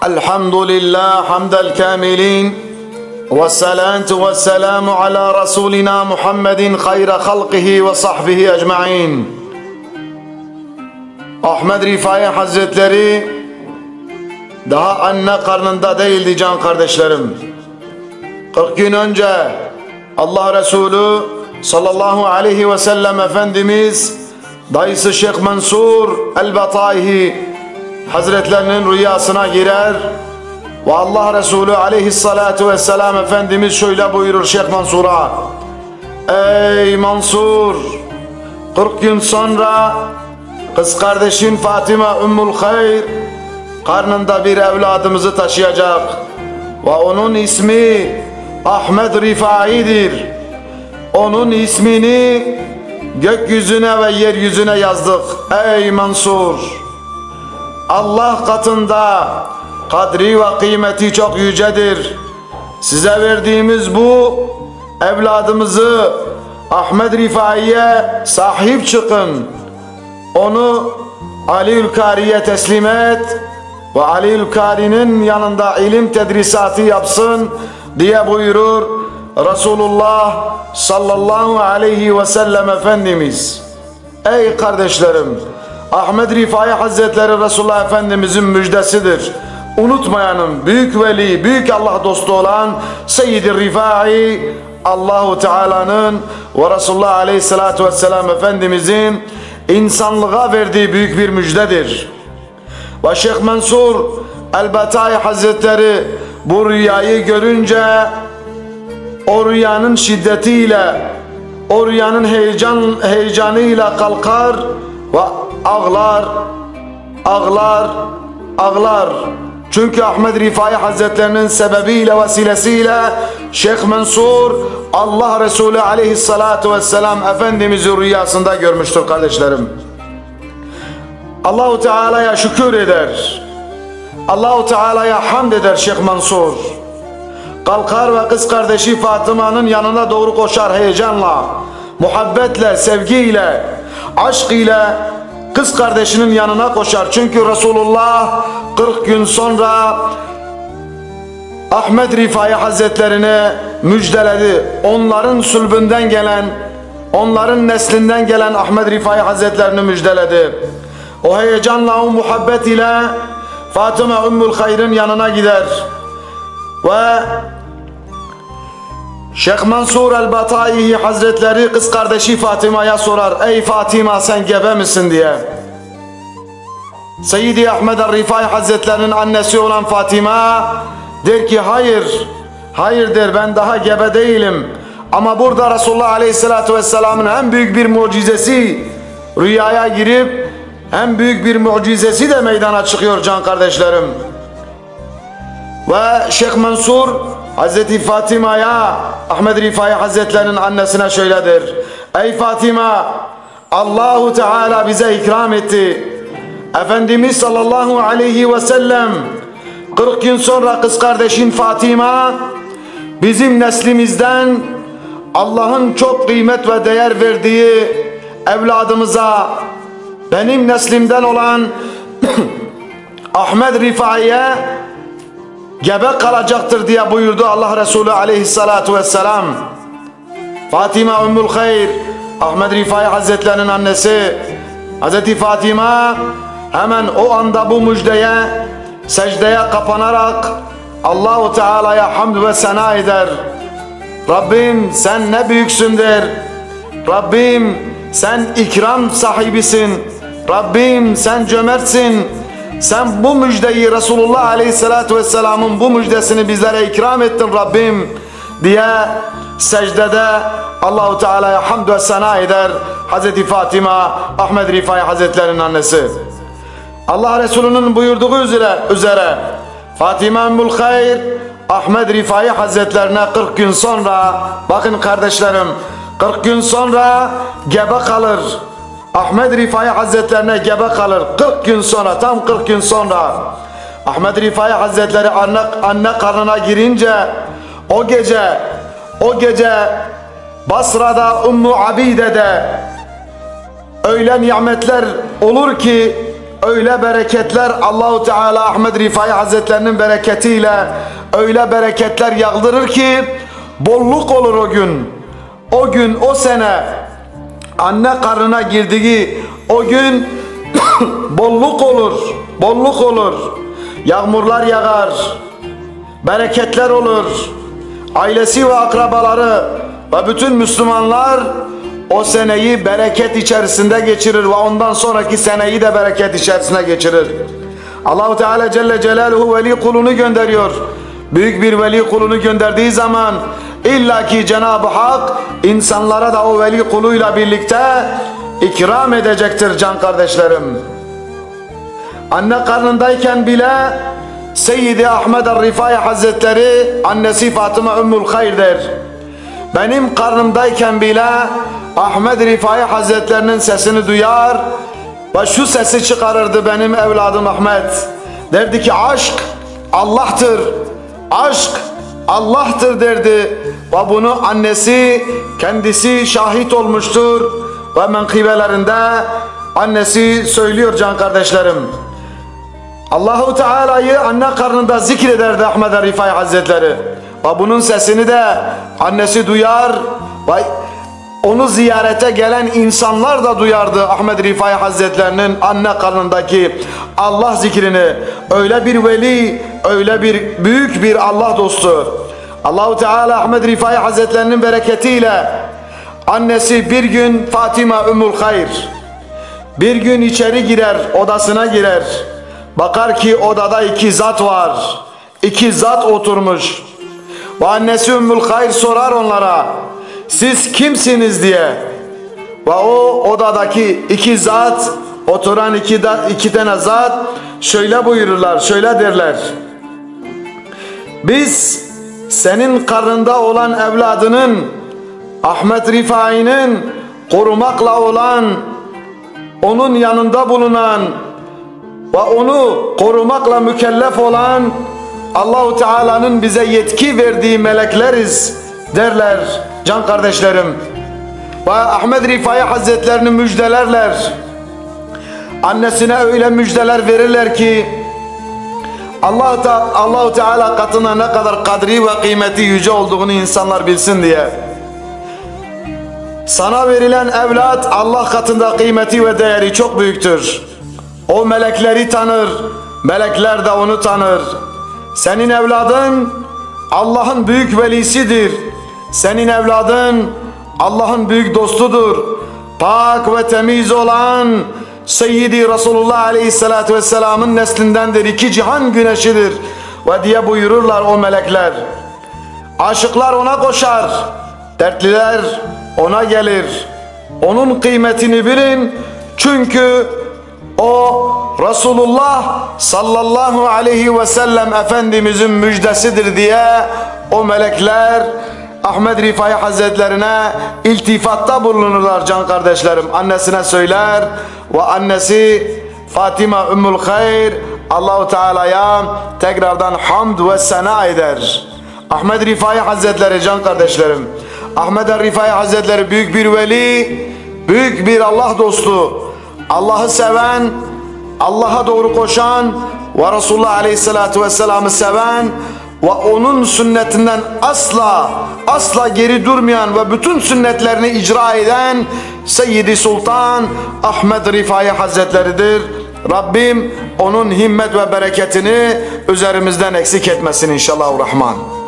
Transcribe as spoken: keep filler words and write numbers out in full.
الحمد لله حمد الكاملين والصلاة والسلام على رسولنا محمد خير خلقه وصحبه أجمعين. Ahmed Rifai Hazretleri daha anne karnında değildi can kardeşlerim. kırk gün önce Allah Resulü sallallahu aleyhi ve sellem Efendimiz dayısı Şeyh Mansur el-Bataihi Hazretlerinin rüyasına girer ve Allah Resulü aleyhissalatu vesselam Efendimiz şöyle buyurur Şeyh Mansur'a: ey Mansur, kırk gün sonra kız kardeşin Fatıma Ümmül Hayr karnında bir evladımızı taşıyacak ve onun ismi Ahmed Rifai'dir. Onun ismini gökyüzüne ve yeryüzüne yazdık. Ey Mansur, Allah katında kadri ve kıymeti çok yücedir. Size verdiğimiz bu evladımızı Ahmed Rifai'ye sahip çıkın. Onu Aliül Kari'ye teslim et ve Aliül Kari'nin yanında ilim tedrisatı yapsın diye buyurur Resulullah sallallahu aleyhi ve sellem Efendimiz. Ey kardeşlerim, Ahmed Rifai Hazretleri Resulullah Efendimizin müjdesidir. Unutmayalım, büyük veli, büyük Allah dostu olan Seyyid-i Rifai, Allahu Teala'nın ve Resulullah Aleyhisselatü Vesselam Efendimizin insanlığa verdiği büyük bir müjdedir. Ve Şeyh Mansur el-Batai Hazretleri bu rüyayı görünce o rüyanın şiddetiyle, o rüyanın heyecan, heyecanıyla kalkar ve ağlar, ağlar, ağlar. Çünkü Ahmed Rifai Hazretlerinin sebebiyle, vesilesiyle Şeyh Mansur Allah Resulü aleyhissalatu vesselam Efendimiz'i rüyasında görmüştür kardeşlerim. Allahu Teala'ya şükür eder. Allahu Teala'ya hamd eder Şeyh Mansur. Kalkar ve kız kardeşi Fatıma'nın yanına doğru koşar heyecanla, muhabbetle, sevgiyle, aşk ile kız kardeşinin yanına koşar. Çünkü Resulullah kırk gün sonra Ahmed Rifai Hazretlerine müjdeledi. Onların sülbünden gelen, onların neslinden gelen Ahmed Rifai Hazretlerini müjdeledi. O heyecanla, o muhabbet ile Fatıma Ümmül Hayr'ın yanına gider ve Şeyh Mansur el-Bataihi Hazretleri kız kardeşi Fatıma'ya sorar: ey Fatıma, sen gebe misin diye. Seyyid-i Ahmed el-Rifai Hazretlerinin annesi olan Fatıma der ki hayır, hayır der, ben daha gebe değilim. Ama burada Resulullah Aleyhisselatü Vesselam'ın en büyük bir mucizesi rüyaya girip en büyük bir mucizesi de meydana çıkıyor can kardeşlerim. Ve Şeyh Mansur Hazreti Fatıma'ya, Ahmed Rifai Hazretlerinin annesine şöyle der: ey Fatıma, Allahu Teala bize ikram etti. Efendimiz sallallahu aleyhi ve sellem kırk gün sonra kız kardeşin Fatıma bizim neslimizden Allah'ın çok kıymet ve değer verdiği evladımıza, benim neslimden olan Ahmed Rifai'ye gebe kalacaktır diye buyurdu Allah Resulü aleyhissalatu vesselam. Fatıma Ümmül Hayr, Ahmed Rifai Hazretlerinin annesi Hazreti Fatıma hemen o anda bu müjdeye secdeye kapanarak Allahu Teala'ya hamd ve sena eder. Rabbim sen ne büyüksün der. Rabbim sen ikram sahibisin. Rabbim sen cömertsin. Sen bu müjdeyi, Resulullah Aleyhisselatü Vesselam'ın bu müjdesini bizlere ikram ettin Rabbim diye secdede Allahu Teala'ya hamd ve sena eder Hazreti Fatıma, Ahmed Rifai Hazretlerinin annesi. Allah Resulü'nün buyurduğu üzere, üzere Fatıma Ümmül Hayr Ahmed Rifai Hazretlerine kırk gün sonra, bakın kardeşlerim, kırk gün sonra gebe kalır. Ahmed Rifai Hazretlerine gebe kalır. kırk gün sonra, tam kırk gün sonra Ahmed Rifai Hazretleri anne, anne karnına girince o gece, o gece Basra'da Ümmü Abide'de öyle nimetler olur ki, öyle bereketler Allahu Teala Ahmed Rifai Hazretlerinin bereketiyle öyle bereketler yağdırır ki bolluk olur o gün. O gün, o sene anne karnına girdiği o gün bolluk olur, bolluk olur. Yağmurlar yağar, bereketler olur. Ailesi ve akrabaları ve bütün Müslümanlar o seneyi bereket içerisinde geçirir ve ondan sonraki seneyi de bereket içerisinde geçirir. Allah-u Teala Celle Celaluhu veli kulunu gönderiyor. Büyük bir veli kulunu gönderdiği zaman illaki Cenab-ı Hak insanlara da o veli kuluyla birlikte ikram edecektir can kardeşlerim. Anne karnındayken bile Seyyidi Ahmed el-Rifai Hazretleri annesi Fatıma Ümmül Hayr der. Benim karnımdayken bile Ahmed Rifai Hazretlerinin sesini duyar ve şu sesi çıkarırdı benim evladım Ahmet. Derdi ki aşk Allah'tır, aşk Allah'tır derdi ve bunu annesi kendisi şahit olmuştur ve menkıbelerinde annesi söylüyor can kardeşlerim. Allahu Teala'yı anne karnında zikrederdi Ahmed Rifai Hazretleri ve bunun sesini de annesi duyar ve onu ziyarete gelen insanlar da duyardı Ahmed Rifai Hazretlerinin anne karnındaki Allah zikrini. Öyle bir veli, öyle bir büyük bir Allah dostu. Allahu Teala Ahmed Rifai Hazretlerinin bereketiyle annesi bir gün Fatıma Ümmül Hayr bir gün içeri girer, odasına girer. Bakar ki odada iki zat var. İki zat oturmuş. Ve annesi Ümmül Hayr sorar onlara, siz kimsiniz diye. Ve o odadaki iki zat, oturan iki, da, iki tane zat şöyle buyururlar, şöyle derler. Biz senin karnında olan evladının Ahmed Rifai'nin korumakla olan, onun yanında bulunan ve onu korumakla mükellef olan Allahu Teala'nın bize yetki verdiği melekleriz derler can kardeşlerim. Ve Ahmed Rifai Hazretlerini müjdelerler. Annesine öyle müjdeler verirler ki Allah da Allahu Teala katına ne kadar kadri ve kıymeti yüce olduğunu insanlar bilsin diye. Sana verilen evlat Allah katında kıymeti ve değeri çok büyüktür. O melekleri tanır, melekler de onu tanır. Senin evladın Allah'ın büyük velisidir. Senin evladın Allah'ın büyük dostudur. Pak ve temiz olan Seyyidi Resulullah Aleyhisselatü Vesselam'ın neslindendir. İki cihan güneşidir. Ve diye buyururlar o melekler. Aşıklar ona koşar. Dertliler ona gelir. Onun kıymetini bilin. Çünkü o Resulullah sallallahu aleyhi ve sellem Efendimizin müjdesidir diye o melekler Ahmed Rifai Hazretlerine iltifatta bulunurlar can kardeşlerim. Annesine söyler ve annesi Fatıma Ümmül Hayr Allahu Teala'ya tekrardan hamd ve sena eder. Ahmed Rifai Hazretleri can kardeşlerim. Ahmed Rifai Hazretleri büyük bir veli, büyük bir Allah dostu. Allah'ı seven, Allah'a doğru koşan ve Resulullah Aleyhisselatü Vesselam'ı seven ve onun sünnetinden asla asla geri durmayan ve bütün sünnetlerini icra eden Seyyidi Sultan Ahmed Rifai Hazretleri'dir. Rabbim onun himmet ve bereketini üzerimizden eksik etmesin inşallahurrahman.